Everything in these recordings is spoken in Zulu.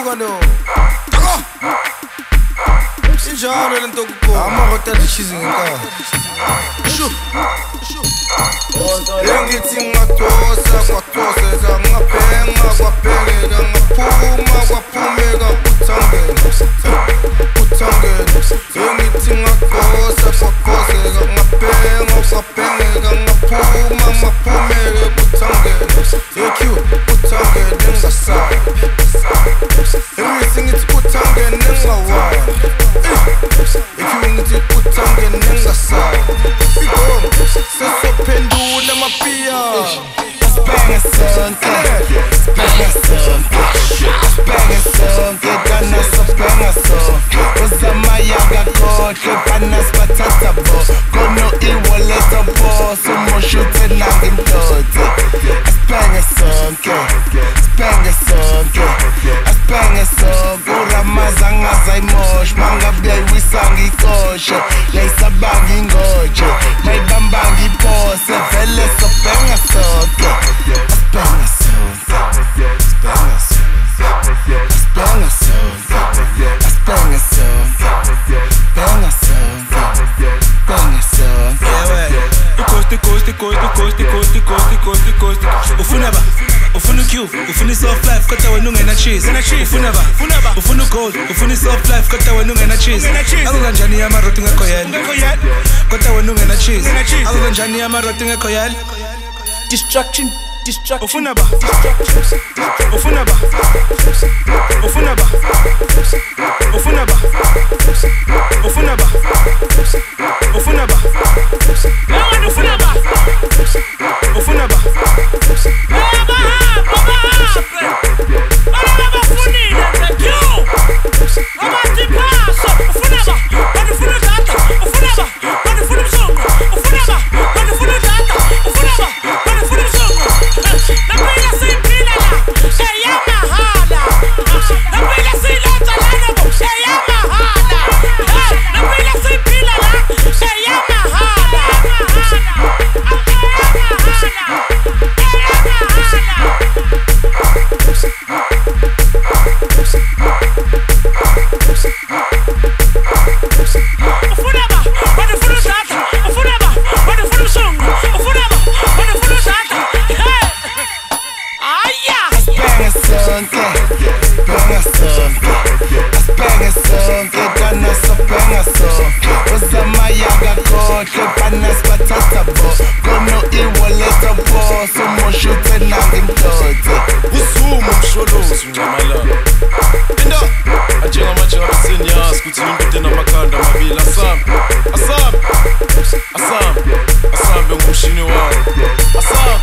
no. Injalo lento kukhona amahotela ishizi ngenkaba. Ngithi ngatosa kwatoseka ngaphenga kwaphengeka ngaphuma kwaphumeka uthangeni ngithi ngatosa kwakoseka ngaphenga kwaphengeka ngaphuma ngaphumeka uthangeni EQ uthangeni ngasala everything it's uthangeni ngawala EQ ngithi uthangeni ngasala sesophendula mapia Spanga sonke Kana sopanga sonke Uzamayaga kote Panas batata bo Kono iwaleta bo Sumo shute nangi mtote Spanga sonke Uramaza ngaza imosh Manga bia iwisangi koshe Leisa bangi ngoje Maibambangi pose Vele sopanga sonke Ufuna Q, ufuna soft life, kota wenu ngena cheese. Ufuna gold, ufuna soft life, kota wenu ngena cheese. Akukanjani amaroti ngekho yena, kota wenu ngena cheese. Akukanjani amaroti ngekho yena. Distraction. Ufuna ba. Uzamayaga kote Panas batata bo Kono iwaleta bo Sumo shute nangi mtote Usumu msholozi ungamala Inda Ajenga machi wabisini yas Kuti wimpite na makanda mabila Asam Bengumshini wao Asam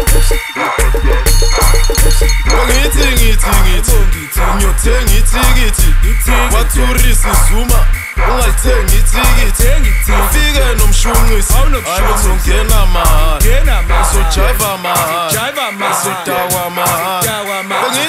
Ngiyothenga itikiti Waturisi zuma Ungalithenga itikiti Fike nomshunqisi Ayizongena mahala Izojiva mahala Izodawa mahala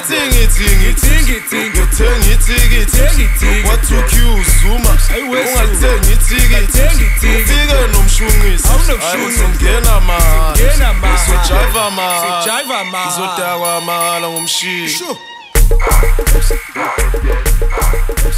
Ngiyothenga itikiti Watu-Q zuma Ungalithenga itikiti Fike nomshunqisi Ayizongena mahala Izojiva mahala Izodawa mahala ngumshini